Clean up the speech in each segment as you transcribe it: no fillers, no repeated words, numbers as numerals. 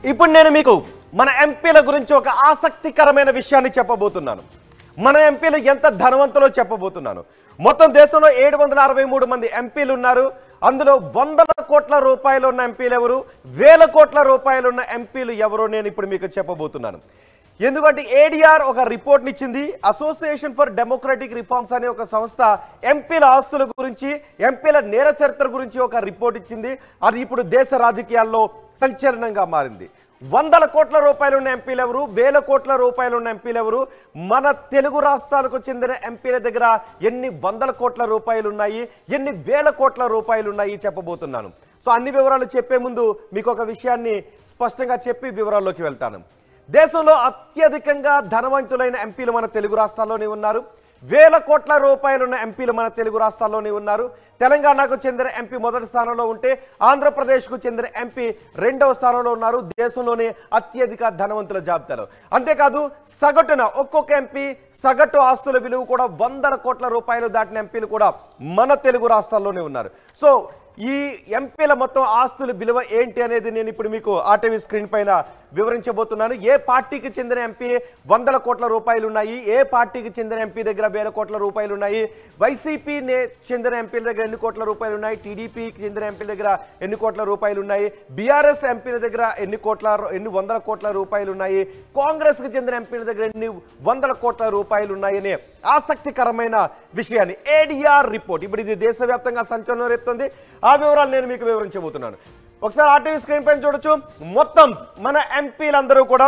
ఇప్పుడు నేను మీకు మన ఎంపీల గురించి ఒక ఆసక్తికరమైన విషయాన్ని చెప్పబోతున్నాను. మన ఎంపీలు ఎంత ధనవంతులో చెప్పబోతున్నాను. మొత్తం దేశంలో 763 మంది ఎంపీలు ఉన్నారు. అందులో వందల కోట్ల రూపాయలు ఉన్న ఎంపీలు ఎవరు, వేల కోట్ల రూపాయలు ఉన్న ఎంపీలు ఎవరో నేను ఇప్పుడు మీకు చెప్పబోతున్నాను. ఎందుకంటే ఏడీఆర్ ఒక రిపోర్ట్ ఇచ్చింది. అసోసియేషన్ ఫర్ డెమోక్రటిక్ రిఫార్మ్స్ అనే ఒక సంస్థ ఎంపీల ఆస్తుల గురించి, ఎంపీల నేర చరిత్ర గురించి ఒక రిపోర్ట్ ఇచ్చింది. అది ఇప్పుడు దేశ రాజకీయాల్లో సంచలనంగా మారింది. వందల కోట్ల రూపాయలు ఉన్న ఎంపీలు ఎవరు, వేల కోట్ల రూపాయలు ఉన్న ఎంపీలు ఎవరు, మన తెలుగు రాష్ట్రాలకు చెందిన ఎంపీల దగ్గర ఎన్ని వందల కోట్ల రూపాయలు ఉన్నాయి, ఎన్ని వేల కోట్ల రూపాయలు ఉన్నాయి చెప్పబోతున్నాను. సో అన్ని వివరాలు చెప్పే ముందు మీకు ఒక విషయాన్ని స్పష్టంగా చెప్పి వివరాల్లోకి వెళ్తాను. దేశంలో అత్యధికంగా ధనవంతులైన ఎంపీలు మన తెలుగు రాష్ట్రాల్లోనే ఉన్నారు. వేల కోట్ల రూపాయలు ఉన్న ఎంపీలు మన తెలుగు రాష్ట్రాల్లోనే ఉన్నారు. తెలంగాణకు చెందిన ఎంపీ మొదటి స్థానంలో ఉంటే ఆంధ్రప్రదేశ్కు చెందిన ఎంపీ రెండవ స్థానంలో ఉన్నారు దేశంలోనే అత్యధిక ధనవంతుల జాబితాలో. అంతేకాదు సగటున ఒక్కొక్క ఎంపీ సగటు ఆస్తుల విలువ కూడా వందల కోట్ల రూపాయలు దాటిన ఎంపీలు కూడా మన తెలుగు రాష్ట్రాల్లోనే ఉన్నారు. సో ఈ ఎంపీల మొత్తం ఆస్తుల విలువ ఏంటి అనేది నేను ఇప్పుడు మీకు ఆర్టీవీ స్క్రీన్ పైన వివరించబోతున్నాను. ఏ పార్టీకి చెందిన ఎంపీ వందల కోట్ల రూపాయలు ఉన్నాయి, ఏ పార్టీకి చెందిన ఎంపీ దగ్గర వేల కోట్ల రూపాయలు ఉన్నాయి, వైసీపీ చెందిన ఎంపీల దగ్గర ఎన్ని కోట్ల రూపాయలు ఉన్నాయి, టీడీపీకి చెందిన ఎంపీల దగ్గర ఎన్ని కోట్ల రూపాయలు ఉన్నాయి, బీఆర్ఎస్ ఎంపీల దగ్గర ఎన్ని వందల కోట్ల రూపాయలు ఉన్నాయి, కాంగ్రెస్కి చెందిన ఎంపీల దగ్గర ఎన్ని వందల కోట్ల రూపాయలు ఉన్నాయనే ఆసక్తికరమైన విషయాన్ని ఏడీఆర్ రిపోర్ట్ ఇప్పుడు ఇది దేశవ్యాప్తంగా సంచలనం రేపుతుంది. ఆ వివరాలు నేను మీకు వివరించబోతున్నాను. ఒకసారి ఆర్టీవీ స్క్రీన్ పైన చూడొచ్చు. మొత్తం మన ఎంపీలందరూ కూడా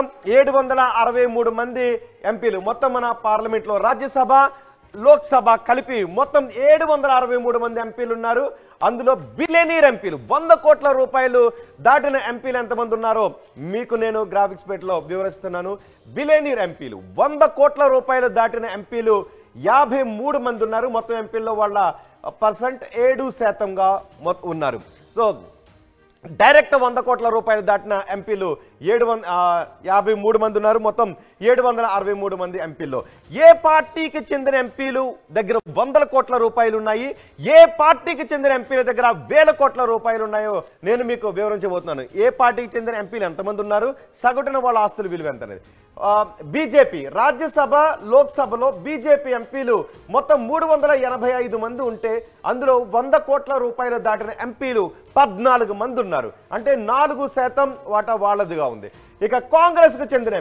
763 మంది ఎంపీలు మొత్తం మన పార్లమెంట్లో రాజ్యసభ లోక్సభ కలిపి మొత్తం 763 మంది ఎంపీలు ఉన్నారు. అందులో బిలియనీర్ ఎంపీలు 100 కోట్ల రూపాయలు దాటిన ఎంపీలు ఎంతమంది ఉన్నారో మీకు నేను గ్రాఫిక్స్ పేట్లో వివరిస్తున్నాను. బిలియనీర్ ఎంపీలు 100 కోట్ల రూపాయలు దాటిన ఎంపీలు 53 మంది ఉన్నారు. మొత్తం ఎంపీల్లో వాళ్ళ పర్సెంట్ 7%గా ఉన్నారు. సో డైరెక్ట్ 100 కోట్ల రూపాయలు దాటిన ఎంపీలు 753 మంది ఉన్నారు. మొత్తం 763 మంది ఎంపీల్లో ఏ పార్టీకి చెందిన ఎంపీలు దగ్గర వందల కోట్ల రూపాయలు ఉన్నాయి, ఏ పార్టీకి చెందిన ఎంపీల దగ్గర వేల కోట్ల రూపాయలు ఉన్నాయో నేను మీకు వివరించబోతున్నాను. ఏ పార్టీకి చెందిన ఎంపీలు ఎంతమంది ఉన్నారు, సగటున వాళ్ళ ఆస్తుల విలువ ఎంత అనేది. బీజేపీ రాజ్యసభ లోక్సభలో బీజేపీ ఎంపీలు మొత్తం 385 మంది ఉంటే అందులో 100 కోట్ల రూపాయలు దాటిన ఎంపీలు 14 మంది ఉన్నారు. అంటే 4% వాటా వాళ్ళదిగా ఉంది. ఇక కాంగ్రెస్కు చెందిన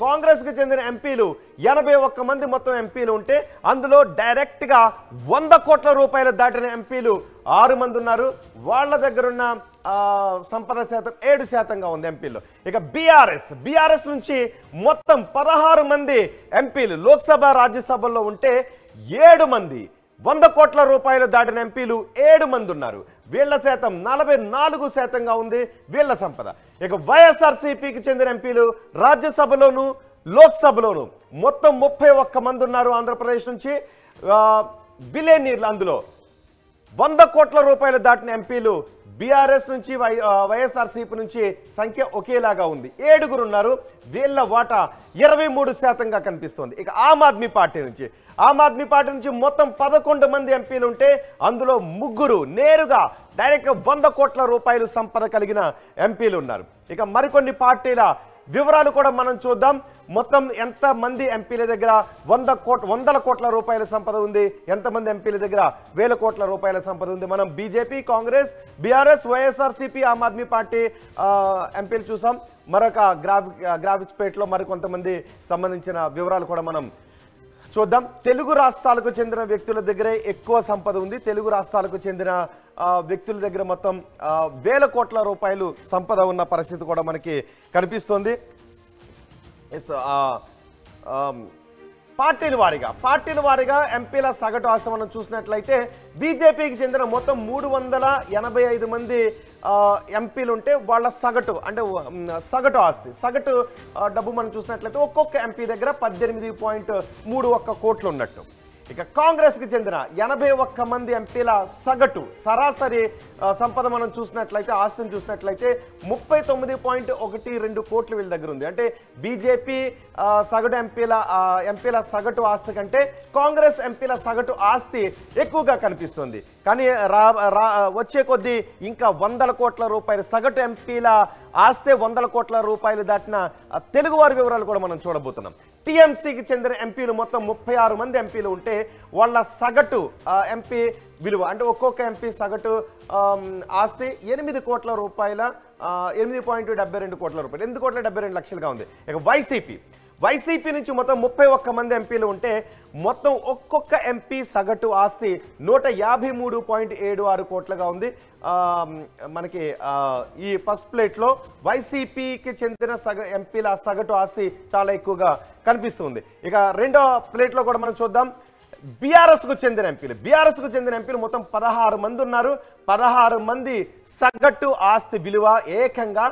ఎంపీలు 81 మంది మొత్తం ఎంపీలు ఉంటే అందులో డైరెక్ట్గా 100 కోట్ల రూపాయలు దాటిన ఎంపీలు 6 మంది ఉన్నారు. వాళ్ళ దగ్గర ఉన్న సంపద శాతం 7%గా ఉంది ఎంపీల్లో. ఇక బీఆర్ఎస్ నుంచి మొత్తం 16 మంది ఎంపీలు లోక్సభ రాజ్యసభల్లో ఉంటే 7 మంది 100 కోట్ల రూపాయలు దాటిన ఎంపీలు 7 మంది ఉన్నారు. వీళ్ల శాతం 44%గా ఉంది వీళ్ల సంపద. ఇక వైఎస్ఆర్సీపీకి చెందిన ఎంపీలు రాజ్యసభలోను లోక్సభలోను మొత్తం 31 మంది ఉన్నారు. ఆంధ్రప్రదేశ్ నుంచి బిలియనీర్లు అందులో 100 కోట్ల రూపాయలు దాటిన ఎంపీలు బీఆర్ఎస్ నుంచి వైఎస్ఆర్సీపీ నుంచి సంఖ్య ఒకేలాగా ఉంది. 7 ఉన్నారు. వీళ్ళ వాటా 23%గా కనిపిస్తుంది. ఇక ఆమ్ ఆద్మీ పార్టీ నుంచి మొత్తం 11 మంది ఎంపీలు ఉంటే అందులో 3 నేరుగా డైరెక్ట్గా 100 కోట్ల రూపాయలు సంపద కలిగిన ఎంపీలు ఉన్నారు. ఇక మరికొన్ని పార్టీల వివరాలు కూడా మనం చూద్దాం. మొత్తం ఎంతమంది ఎంపీల దగ్గర వందల కోట్ల రూపాయల సంపద ఉంది, ఎంతమంది ఎంపీల దగ్గర వేల కోట్ల రూపాయల సంపద ఉంది. మనం BJP, Congress, BRS, YSRCP, Aam Aadmi Party ఎంపీలు చూసాం. మరొక గ్రాఫిక్స్ పేట్లో మరికొంతమంది సంబంధించిన వివరాలు కూడా మనం చూద్దాం. తెలుగు రాష్ట్రాలకు చెందిన వ్యక్తుల దగ్గరే ఎక్కువ సంపద ఉంది. తెలుగు రాష్ట్రాలకు చెందిన వ్యక్తుల దగ్గర మొత్తం వేల కోట్ల రూపాయలు సంపద ఉన్న పరిస్థితి కూడా మనకి కనిపిస్తుంది. పార్టీల వారీగా ఎంపీల సగటు ఆస్తి మనం చూసినట్లయితే బీజేపీకి చెందిన మొత్తం 385 మంది ఎంపీలు ఉంటే వాళ్ళ సగటు ఆస్తి డబ్బు మనం చూసినట్లయితే ఒక్కొక్క ఎంపీ దగ్గర 18.31 కోట్లు ఉన్నట్టు. ఇక కాంగ్రెస్కి చెందిన 81 మంది ఎంపీల సగటు సరాసరి సంపద మనం చూసినట్లయితే, ఆస్తిని చూసినట్లయితే 39.12 కోట్లు వీళ్ళ దగ్గర ఉంది. అంటే బీజేపీ సగటు ఎంపీల సగటు ఆస్తి కంటే కాంగ్రెస్ ఎంపీల సగటు ఆస్తి ఎక్కువగా కనిపిస్తుంది. కానీ వచ్చే కొద్దీ ఇంకా 100 కోట్ల రూపాయలు సగటు ఎంపీల ఆస్తే 100 కోట్ల రూపాయలు దాటిన తెలుగువారి వివరాలు కూడా మనం చూడబోతున్నాం. టీఎంసీకి చెందిన ఎంపీలు మొత్తం 36 మంది ఎంపీలు ఉంటే వాళ్ళ సగటు ఎంపీ విలువ అంటే ఒక్కొక్క ఎంపీ సగటు ఆస్తి 8 కోట్ల రూపాయల 8.72 కోట్ల రూపాయలు, 8 కోట్ల 72 లక్షలుగా ఉంది. ఇక వైసీపీ నుంచి మొత్తం 31 మంది ఎంపీలు ఉంటే మొత్తం ఒక్కొక్క ఎంపీ సగటు ఆస్తి 153.76 కోట్లుగా ఉంది. మనకి ఈ ఫస్ట్ ప్లేట్లో వైసీపీకి చెందిన ఎంపీల సగటు ఆస్తి చాలా ఎక్కువగా కనిపిస్తుంది. ఇక రెండో ప్లేట్లో కూడా మనం చూద్దాం. బీఆర్ఎస్కు చెందిన ఎంపీలు మొత్తం 16 మంది ఉన్నారు. 16 మంది సగటు ఆస్తి విలువ ఏకంగా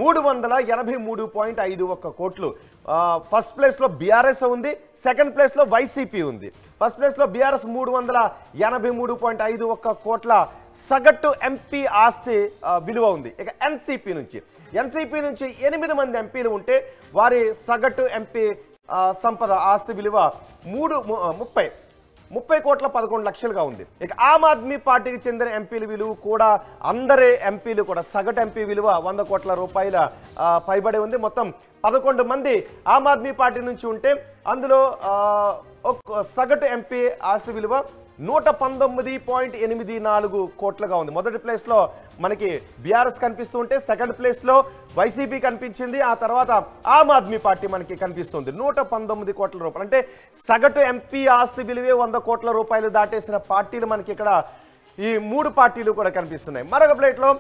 383.51 కోట్లు. ఫస్ట్ ప్లేస్లో బీఆర్ఎస్ ఉంది, సెకండ్ ప్లేస్లో వైసీపీ ఉంది. ఫస్ట్ ప్లేస్లో బీఆర్ఎస్ 383.51 కోట్ల సగటు ఎంపీ ఆస్తి విలువ ఉంది. ఇక ఎన్సీపీ నుంచి 8 మంది ఎంపీలు ఉంటే వారి సగటు ఎంపీ సంపద ఆస్తి విలువ 30 కోట్ల 11 లక్షలుగా ఉంది. ఇక ఆమ్ ఆద్మీ పార్టీకి చెందిన ఎంపీల విలువ కూడా అందరి ఎంపీలు కూడా సగటు ఎంపీ విలువ 100 కోట్ల రూపాయల పైబడి ఉంది. మొత్తం 11 మంది ఆమ్ ఆద్మీ పార్టీ నుంచి ఉంటే అందులో సగటు ఎంపీ ఆస్తి విలువ 119.84 కోట్లుగా ఉంది. మొదటి ప్లేస్లో మనకి బీఆర్ఎస్ కనిపిస్తూ ఉంటే సెకండ్ ప్లేస్లో వైసీపీ కనిపించింది. ఆ తర్వాత ఆమ్ ఆద్మీ పార్టీ మనకి కనిపిస్తుంది 119 కోట్ల రూపాయలు. అంటే సగటు ఎంపీ ఆస్తి విలువే 100 కోట్ల రూపాయలు దాటేసిన పార్టీలు మనకి ఇక్కడ ఈ 3 పార్టీలు కూడా కనిపిస్తున్నాయి. మరొక ప్లేట్లో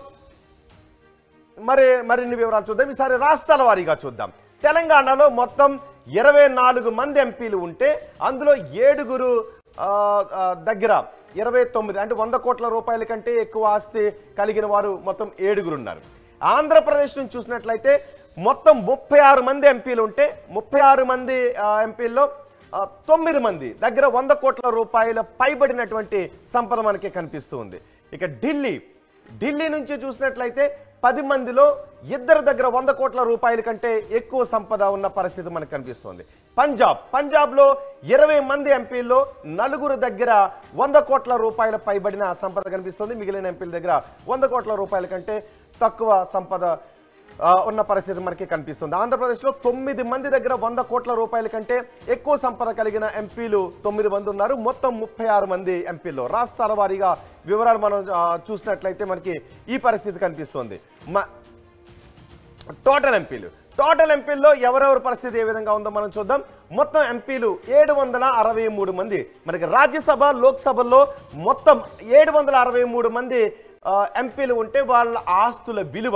మరిన్ని వివరాలు చూద్దాం. ఈసారి రాష్ట్రాల వారీగా చూద్దాం. తెలంగాణలో మొత్తం 24 మంది ఎంపీలు ఉంటే అందులో 7 దగ్గర 29 అంటే 100 కోట్ల రూపాయల కంటే ఎక్కువ ఆస్తి కలిగిన వారు మొత్తం 7 ఉన్నారు. ఆంధ్రప్రదేశ్ నుంచి చూసినట్లయితే మొత్తం 36 మంది ఎంపీలు ఉంటే 36 మంది ఎంపీల్లో 9 మంది దగ్గర 100 కోట్ల రూపాయల పైబడినటువంటి సంపద మనకి కనిపిస్తూ ఉంది. ఇక ఢిల్లీ నుంచి చూసినట్లయితే 10 మందిలో 2 దగ్గర 100 కోట్ల రూపాయల కంటే ఎక్కువ సంపద ఉన్న పరిస్థితి మనకు కనిపిస్తుంది. పంజాబ్లో 20 మంది ఎంపీల్లో 4 దగ్గర 100 కోట్ల రూపాయల పైబడిన సంపద కనిపిస్తుంది. మిగిలిన ఎంపీల దగ్గర 100 కోట్ల రూపాయల కంటే తక్కువ సంపద ఉన్న పరిస్థితి మనకి కనిపిస్తుంది. ఆంధ్రప్రదేశ్లో 9 మంది దగ్గర 100 కోట్ల రూపాయల కంటే ఎక్కువ సంపద కలిగిన ఎంపీలు 9 మంది ఉన్నారు. మొత్తం 36 మంది ఎంపీల్లో రాష్ట్రాల వారీగా వివరాలు మనం చూసినట్లయితే మనకి ఈ పరిస్థితి కనిపిస్తుంది. టోటల్ ఎంపీల్లో ఎవరెవరి పరిస్థితి ఏ విధంగా ఉందో మనం చూద్దాం. మొత్తం ఎంపీలు 763 మంది. మనకి రాజ్యసభ లోక్సభల్లో మొత్తం 763 మంది ఎంపీలు ఉంటే వాళ్ళ ఆస్తుల విలువ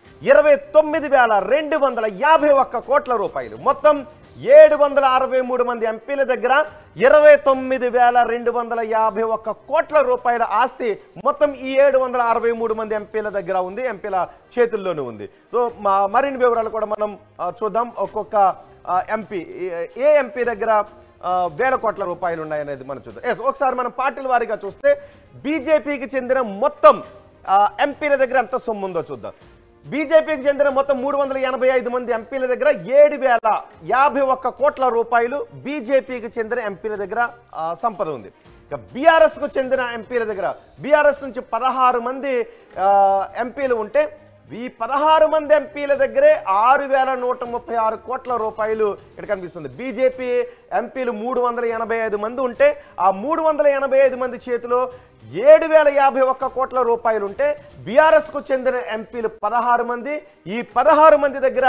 29,251 కోట్ల రూపాయలు. మొత్తం 763 మంది ఎంపీల దగ్గర 29,251 కోట్ల రూపాయల ఆస్తి మొత్తం ఈ 763 మంది ఎంపీల దగ్గర ఉంది, ఎంపీల చేతుల్లోనూ ఉంది. సో మరిన్ని వివరాలు కూడా మనం చూద్దాం. ఒక్కొక్క ఎంపీ ఏ ఎంపీ దగ్గర 1000 కోట్ల రూపాయలు ఉన్నాయనేది మనం చూద్దాం. ఒకసారి మనం పార్టీల వారీగా చూస్తే బీజేపీకి చెందిన మొత్తం ఎంపీల దగ్గర ఎంత సొమ్ము ఉందో చూద్దాం. బీజేపీకి చెందిన మొత్తం 385 మంది ఎంపీల దగ్గర 7,051 కోట్ల రూపాయలు బీజేపీకి చెందిన ఎంపీల దగ్గర సంపద ఉంది. ఇక బీఆర్ఎస్కు చెందిన ఎంపీల దగ్గర బీఆర్ఎస్ నుంచి 16 మంది ఎంపీలు ఉంటే ఈ 16 మంది ఎంపీల దగ్గరే 6,136 కోట్ల రూపాయలు ఇక్కడ కనిపిస్తుంది. బీజేపీ ఎంపీలు 385 మంది ఉంటే ఆ 385 మంది చేతిలో 7,051 కోట్ల రూపాయలు ఉంటే బీఆర్ఎస్కు చెందిన ఎంపీలు 16 మంది. ఈ 16 మంది దగ్గర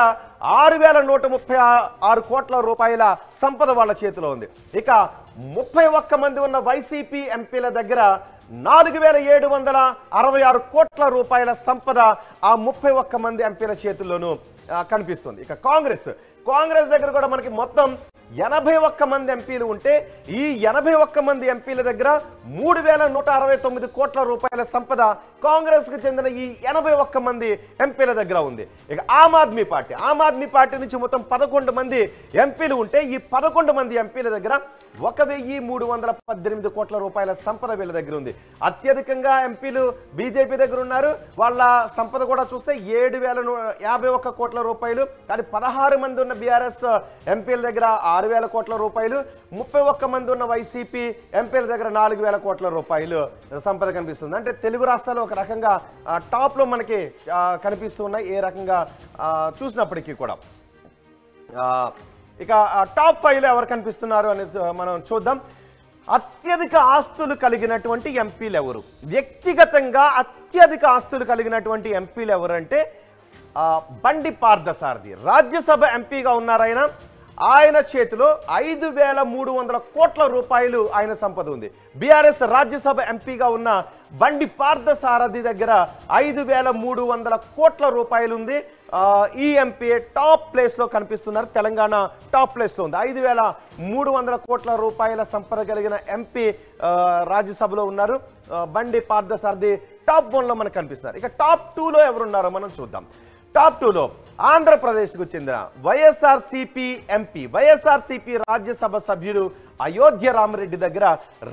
6,136 కోట్ల రూపాయల సంపద వాళ్ళ చేతిలో ఉంది. ఇక 31 మంది ఉన్న వైసీపీ ఎంపీల దగ్గర 4,766 కోట్ల రూపాయల సంపద ఆ 31 మంది ఎంపీల చేతుల్లోనూ కనిపిస్తుంది. ఇక కాంగ్రెస్ దగ్గర కూడా మనకి మొత్తం 81 మంది ఎంపీలు ఉంటే ఈ 81 మంది ఎంపీల దగ్గర 3,169 కోట్ల రూపాయల సంపద కాంగ్రెస్కి చెందిన ఈ 81 మంది ఎంపీల దగ్గర ఉంది. ఇక ఆమ్ ఆద్మీ పార్టీ నుంచి మొత్తం 11 మంది ఎంపీలు ఉంటే ఈ 11 మంది ఎంపీల దగ్గర 1,318 కోట్ల రూపాయల సంపద వీళ్ళ దగ్గర ఉంది. అత్యధికంగా ఎంపీలు బీజేపీ దగ్గర ఉన్నారు. వాళ్ళ సంపద కూడా చూస్తే 7,051 కోట్ల రూపాయలు. కానీ 16 మంది ఉన్న బీఆర్ఎస్ ఎంపీల దగ్గర 6,000 కోట్ల రూపాయలు, 31 మంది ఉన్న వైసీపీ ఎంపీల దగ్గర 4,000 కోట్ల రూపాయలు సంపద కనిపిస్తుంది. అంటే తెలుగు రాష్ట్రాలు ఒక రకంగా టాప్లో మనకి కనిపిస్తూ ఉన్నాయి ఏ రకంగా చూసినప్పటికీ కూడా. ఇక టాప్ 5లో ఎవరు కనిపిస్తున్నారు అనేది మనం చూద్దాం. అత్యధిక ఆస్తులు కలిగినటువంటి ఎంపీలు ఎవరు, వ్యక్తిగతంగా అత్యధిక ఆస్తులు కలిగినటువంటి ఎంపీలు ఎవరు అంటే బండి పార్థసారథి. రాజ్యసభ ఎంపీగా ఉన్నారాయన. ఆయన చేతిలో 5,300 కోట్ల రూపాయలు ఆయన సంపద ఉంది. బీఆర్ఎస్ రాజ్యసభ ఎంపీగా ఉన్న బండి పార్థసారథి దగ్గర 5,300 కోట్ల రూపాయలు ఉంది. ఈ ఎంపీ టాప్ ప్లేస్లో కనిపిస్తున్నారు. తెలంగాణ టాప్ ప్లేస్లో ఉంది. 5,300 కోట్ల రూపాయల సంపద కలిగిన ఎంపీ రాజ్యసభలో ఉన్నారు. బండి పార్థసారథి టాప్ 1లో మనకు కనిపిస్తున్నారు. ఇక టాప్ 2లో ఎవరున్నారో మనం చూద్దాం. టాప్ 2లో ఆంధ్రప్రదేశ్కు చెందిన వైఎస్ఆర్సీపీ ఎంపీ, వైఎస్ఆర్సీపీ రాజ్యసభ సభ్యులు అయోధ్య రామరెడ్డి దగ్గర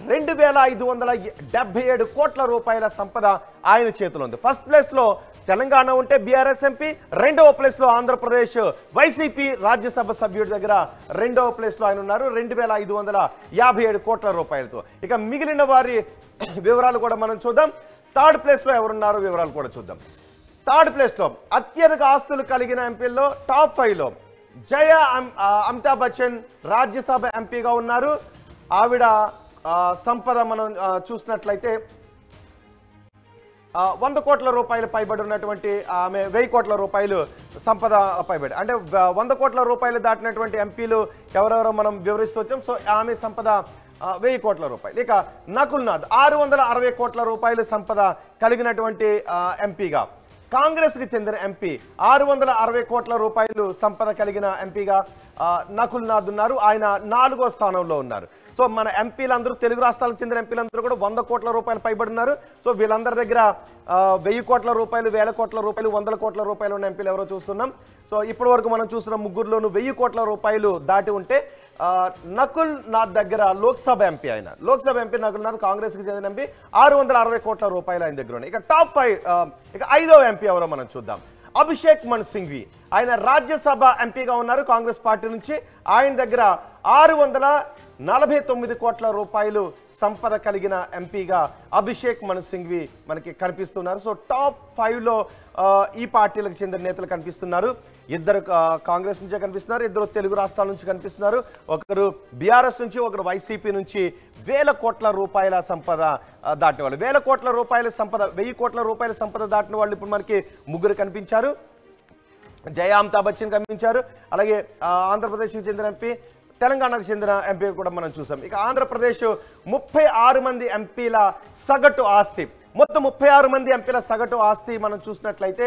2,577 కోట్ల రూపాయల సంపద ఆయన చేతిలో ఉంది. ఫస్ట్ ప్లేస్లో తెలంగాణ ఉంటే బీఆర్ఎస్ ఎంపీ, రెండవ ప్లేస్లో ఆంధ్రప్రదేశ్ వైసీపీ రాజ్యసభ సభ్యుడి దగ్గర రెండవ ప్లేస్లో ఆయన ఉన్నారు 2,557 కోట్ల రూపాయలతో. ఇక మిగిలిన వారి వివరాలు కూడా మనం చూద్దాం. థర్డ్ ప్లేస్లో ఎవరున్నారో వివరాలు కూడా చూద్దాం. థర్డ్ ప్లేస్లో అత్యధిక ఆస్తులు కలిగిన ఎంపీల్లో టాప్ 5లో అమితాబ్ బచ్చన్ రాజ్యసభ ఎంపీగా ఉన్నారు. ఆవిడ సంపద మనం చూసినట్లయితే 100 కోట్ల రూపాయలు పైబడి ఉన్నటువంటి ఆమె 1000 కోట్ల రూపాయలు సంపద పైబడి, అంటే 100 కోట్ల రూపాయలు దాటినటువంటి ఎంపీలు ఎవరెవరో మనం వివరిస్తూ వచ్చాం. సో ఆమె సంపద 1000 కోట్ల రూపాయలు. ఇక నకుల్నాథ్ 660 కోట్ల రూపాయలు సంపద కలిగినటువంటి ఎంపీగా. కాంగ్రెస్కి చెందిన ఎంపీ 660 కోట్ల రూపాయలు సంపద కలిగిన ఎంపీగా నకుల్నాథ్ ఉన్నారు. ఆయన 4వ స్థానంలో ఉన్నారు. సో మన ఎంపీలందరూ తెలుగు రాష్ట్రాలకు చెందిన ఎంపీలందరూ కూడా 100 కోట్ల రూపాయలు పైబడి ఉన్నారు. సో వీళ్ళందరి దగ్గర 1000 కోట్ల రూపాయలు, 1000 కోట్ల రూపాయలు, 100 కోట్ల రూపాయలు ఉన్న ఎంపీలు ఎవరో చూస్తున్నాం. సో ఇప్పటి వరకు మనం చూసిన ముగ్గురులోనూ 1000 కోట్ల రూపాయలు దాటి ఉంటే నకుల్నాథ్ దగ్గర లోక్సభ ఎంపీ, ఆయన లోక్సభ ఎంపీ నకుల్నాథ్ కాంగ్రెస్కి చెందిన ఎంపీ 660 కోట్ల రూపాయలు ఆయన దగ్గర ఉన్నాయి. ఇక టాప్ 5 ఇక 5వ ఎంపీ ఎవరో మనం చూద్దాం. అభిషేక్ మను సింఘ్వి, ఆయన రాజ్యసభ ఎంపీగా ఉన్నారు కాంగ్రెస్ పార్టీ నుంచి. ఆయన దగ్గర 649 కోట్ల రూపాయలు సంపద కలిగిన ఎంపీగా అభిషేక్ మను సింఘ్వి మనకి కనిపిస్తున్నారు. సో టాప్ 5లో ఈ పార్టీలకు చెందిన నేతలు కనిపిస్తున్నారు. ఇద్దరు కాంగ్రెస్ నుంచే కనిపిస్తున్నారు, ఇద్దరు తెలుగు రాష్ట్రాల నుంచి కనిపిస్తున్నారు. ఒకరు బీఆర్ఎస్ నుంచి, ఒకరు వైసీపీ నుంచి 1000 కోట్ల రూపాయల సంపద దాటిన వాళ్ళు. 1000 కోట్ల రూపాయల సంపద, 1000 కోట్ల రూపాయల సంపద దాటిన వాళ్ళు ఇప్పుడు మనకి ముగ్గురు కనిపించారు. అమితాబ్ బచ్చన్ కనిపించారు. అలాగే ఆంధ్రప్రదేశ్కి చెందిన ఎంపీ, తెలంగాణకు చెందిన ఎంపీ కూడా మనం చూసాం. ఇక ఆంధ్రప్రదేశ్ 36 మంది ఎంపీల సగటు ఆస్తి, మొత్తం 36 మంది ఎంపీల సగటు ఆస్తి మనం చూసినట్లయితే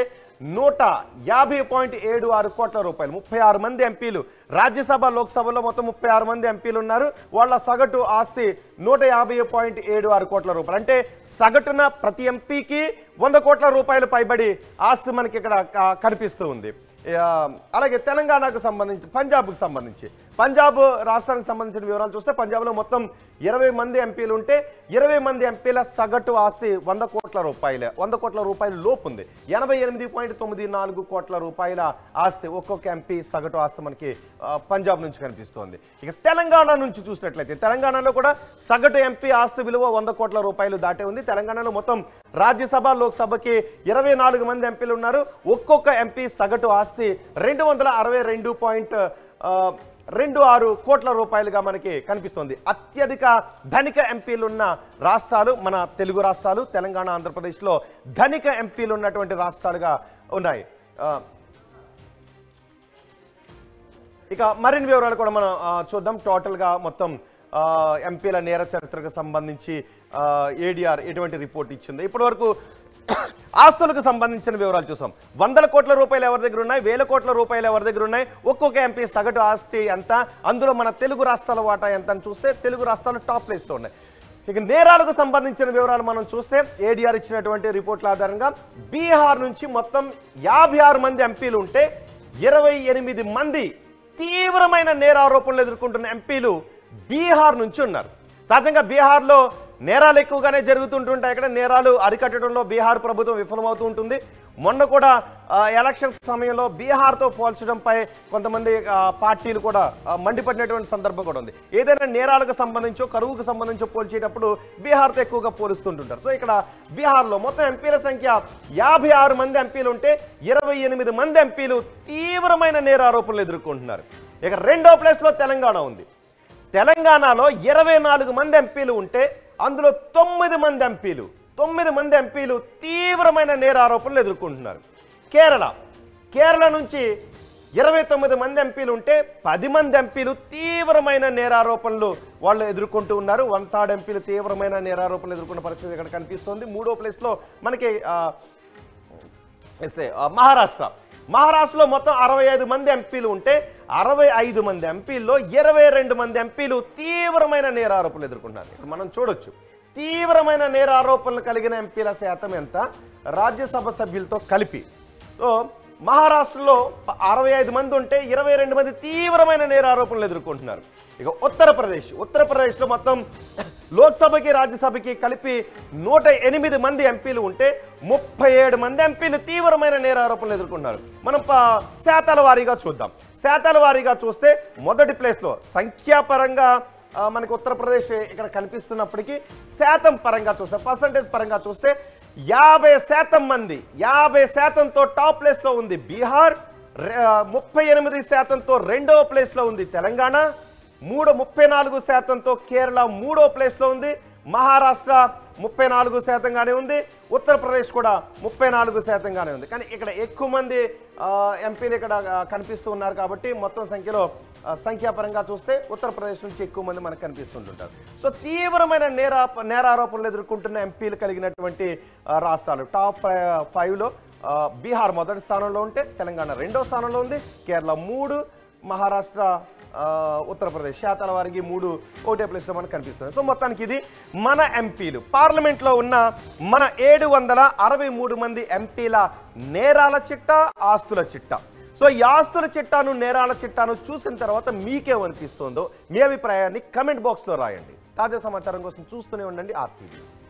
150.76 కోట్ల రూపాయలు. 36 మంది ఎంపీలు, రాజ్యసభ లోక్సభలో మొత్తం 36 మంది ఎంపీలు ఉన్నారు. వాళ్ళ సగటు ఆస్తి 150.76 కోట్ల రూపాయలు. అంటే సగటున ప్రతి ఎంపీకి 100 కోట్ల రూపాయలు పైబడి ఆస్తి మనకి ఇక్కడ కనిపిస్తూ ఉంది. అలాగే తెలంగాణకు సంబంధించి, పంజాబ్కు సంబంధించి, పంజాబ్ రాష్ట్రానికి సంబంధించిన వివరాలు చూస్తే పంజాబ్లో మొత్తం 20 మంది ఎంపీలు ఉంటే 20 మంది ఎంపీల సగటు ఆస్తి 100 కోట్ల రూపాయలే, 100 కోట్ల రూపాయల లోపు ఉంది. 88.94 కోట్ల రూపాయల ఆస్తి ఒక్కొక్క ఎంపీ సగటు ఆస్తి మనకి పంజాబ్ నుంచి కనిపిస్తోంది. ఇక తెలంగాణ నుంచి చూసినట్లయితే తెలంగాణలో కూడా సగటు ఎంపీ ఆస్తి విలువ 100 కోట్ల రూపాయలు దాటే ఉంది. తెలంగాణలో మొత్తం రాజ్యసభ లోక్సభకి 24 మంది ఎంపీలు ఉన్నారు. ఒక్కొక్క ఎంపీ సగటు ఆస్తి 262.26 కోట్ల రూపాయలుగా మనకి కనిపిస్తుంది. అత్యధిక ధనిక ఎంపీలున్న రాష్ట్రాలు మన తెలుగు రాష్ట్రాలు, తెలంగాణ, ఆంధ్రప్రదేశ్లో ధనిక ఎంపీలు ఉన్నటువంటి రాష్ట్రాలుగా ఉన్నాయి. ఇక మరిన్ని వివరాలు కూడా మనం చూద్దాం. టోటల్గా మొత్తం ఎంపీల నేర చరిత్రకు సంబంధించి ఏడీఆర్ ఎటువంటి రిపోర్ట్ ఇచ్చింది. ఇప్పటి వరకు ఆస్తులకు సంబంధించిన వివరాలు చూసాం. 100 కోట్ల రూపాయలు ఎవరి దగ్గర ఉన్నాయి, 1000 కోట్ల రూపాయలు ఎవరి దగ్గర ఉన్నాయి, ఒక్కొక్క ఎంపీ సగటు ఆస్తి ఎంత, అందులో మన తెలుగు రాష్ట్రాల వాటా ఎంత అని చూస్తే తెలుగు రాష్ట్రాలు టాప్ ప్లేస్లో ఉన్నాయి. ఇక నేరాలకు సంబంధించిన వివరాలు మనం చూస్తే ఏడీఆర్ ఇచ్చినటువంటి రిపోర్ట్ల ఆధారంగా బీహార్ నుంచి మొత్తం 56 మంది ఎంపీలు ఉంటే 28 మంది తీవ్రమైన నేరారోపణలు ఎదుర్కొంటున్న ఎంపీలు బీహార్ నుంచి ఉన్నారు. సహజంగా బీహార్లో నేరాలు ఎక్కువగానే జరుగుతుంటుంటాయి. ఇక్కడ నేరాలు అరికట్టడంలో బీహార్ ప్రభుత్వం విఫలమవుతూ ఉంటుంది. మొన్న కూడా ఎలక్షన్ సమయంలో బీహార్తో పోల్చడంపై కొంతమంది పార్టీలు కూడా మండిపడినటువంటి సందర్భం కూడా ఉంది. ఏదైనా నేరాలకు సంబంధించో కరువుకు సంబంధించో పోల్చేటప్పుడు బీహార్తో ఎక్కువగా పోలుస్తుంటుంటారు. సో ఇక్కడ బీహార్లో మొత్తం ఎంపీల సంఖ్య 56 మంది ఎంపీలు ఉంటే 28 మంది ఎంపీలు తీవ్రమైన నేరారోపణలు ఎదుర్కొంటున్నారు. ఇక రెండో ప్లేస్లో తెలంగాణ ఉంది. తెలంగాణలో 24 మంది ఎంపీలు ఉంటే అందులో 9 మంది ఎంపీలు తీవ్రమైన నేరారోపణలు ఎదుర్కొంటున్నారు. కేరళ నుంచి 29 మంది ఎంపీలు ఉంటే 10 మంది ఎంపీలు తీవ్రమైన నేరారోపణలు వాళ్ళు ఎదుర్కొంటూ ఉన్నారు. 1/3 ఎంపీలు తీవ్రమైన నేరారోపణలు ఎదుర్కొన్న పరిస్థితి ఇక్కడ కనిపిస్తోంది. మూడో ప్లేస్లో మనకి మహారాష్ట్రలో మొత్తం 65 మంది ఎంపీలు ఉంటే 65 మంది ఎంపీల్లో 22 మంది ఎంపీలు తీవ్రమైన నేరారోపణలు ఎదుర్కొంటున్నారు. ఇక్కడ మనం చూడొచ్చు తీవ్రమైన నేరారోపణలు కలిగిన ఎంపీల శాతం ఎంత రాజ్యసభ సభ్యులతో కలిపి. సో మహారాష్ట్రలో 65 మంది ఉంటే 22 మంది తీవ్రమైన నేరారోపణలు ఎదుర్కొంటున్నారు. ఇక ఉత్తరప్రదేశ్లో మొత్తం లోక్సభకి రాజ్యసభకి కలిపి 108 మంది ఎంపీలు ఉంటే 37 మంది ఎంపీలు తీవ్రమైన నేరారోపణలు ఎదుర్కొంటున్నారు. మనం శాతాల వారీగా చూద్దాం. శాతాల వారీగా చూస్తే మొదటి ప్లేస్లో సంఖ్యాపరంగా మనకి ఉత్తరప్రదేశ్ ఇక్కడ కనిపిస్తున్నప్పటికీ శాతం పరంగా చూస్తే పర్సంటేజ్ పరంగా చూస్తే 50% మంది 50%తో టాప్ ప్లేస్లో ఉంది బీహార్, 38%తో రెండవ ప్లేస్లో ఉంది తెలంగాణ, 34%తో కేరళ మూడో ప్లేస్లో ఉంది, మహారాష్ట్ర 34%గానే ఉంది, ఉత్తరప్రదేశ్ కూడా 34%గానే ఉంది. కానీ ఇక్కడ ఎక్కువ మంది ఎంపీలు ఇక్కడ కనిపిస్తూ ఉన్నారు కాబట్టి మొత్తం సంఖ్యాపరంగా చూస్తే ఉత్తరప్రదేశ్ నుంచి ఎక్కువ మంది మనకు కనిపిస్తుంటుంటారు. సో తీవ్రమైన నేరారోపణలు ఎదుర్కొంటున్న ఎంపీలు కలిగినటువంటి రాష్ట్రాలు టాప్ 5లో బీహార్ మొదటి స్థానంలో ఉంటే తెలంగాణ రెండో స్థానంలో ఉంది, కేరళ 3, మహారాష్ట్ర ఉత్తరప్రదేశ్ శాతాల వారికి 3 ఒకటే ప్లేస్లో మనకు కనిపిస్తుంది. సో మొత్తానికి ఇది మన ఎంపీలు పార్లమెంట్లో ఉన్న మన 763 మంది ఎంపీల నేరాల చిట్టా, ఆస్తుల చిట్టా. సో ఈ ఆస్తుల చిట్టాను నేరాల చిట్టాను చూసిన తర్వాత మీకేమనిపిస్తుందో మీ అభిప్రాయాన్ని కమెంట్ బాక్స్లో రాయండి. తాజా సమాచారం కోసం చూస్తూనే ఉండండి RTV.